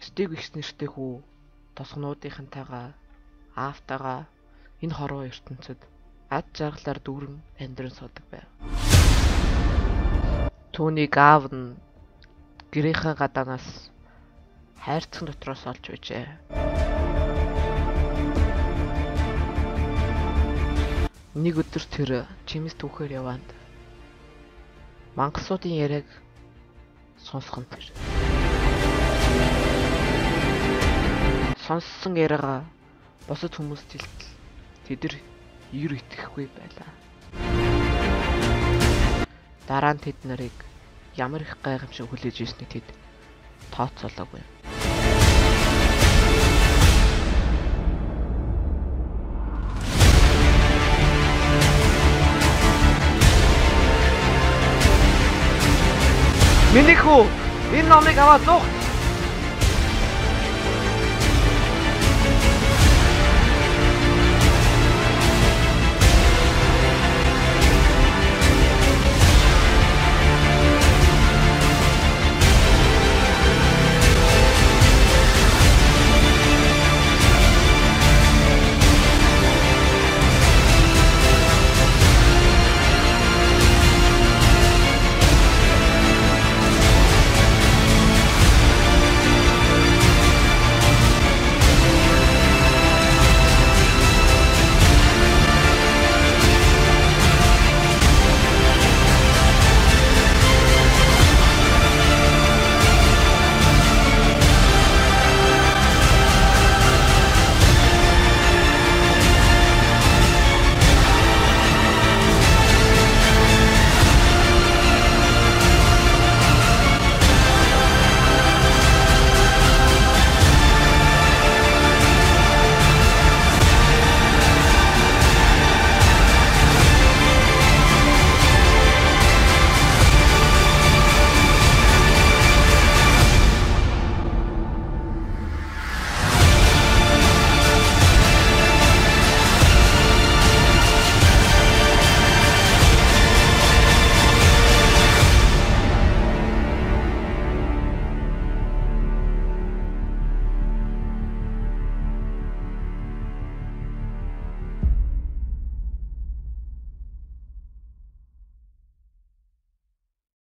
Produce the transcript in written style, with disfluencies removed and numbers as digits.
Стиг их нэртэй хүү тосгонуудынхантайгаа аавтайгаа энэ хорвоо ертөнцид ад жаргалаар дүүрэн амьдран суудаг байв. Түүнийг аав нь гэрийнхээ гадаанаас хайрцаг дотроос олж байжээ. Нэг өдөр тэр чимээс түүхээр яваанд мангасуудын яриаг сонсох нь тэр. Сонссон яриагаа бусад хүмүүст хэлтэл тэд ер итгэхгүй байлаа. Дараа нь тэд нарыг ямар их гайхамшиг хүлээж ирснийг тэд тооцоолоогүй. Миний хүү энэ номыг аваад зуух.